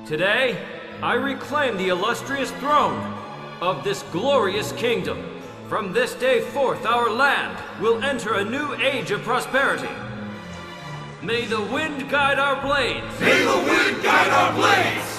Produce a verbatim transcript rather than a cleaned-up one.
Today, I reclaim the illustrious throne of this glorious kingdom. From this day forth, our land will enter a new age of prosperity. May the wind guide our blades! May the wind guide our blades!